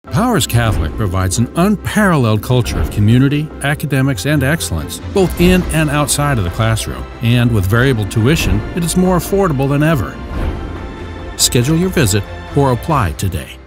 Powers Catholic provides an unparalleled culture of community, academics, and excellence, both in and outside of the classroom. And with variable tuition, it is more affordable than ever. Schedule your visit or apply today.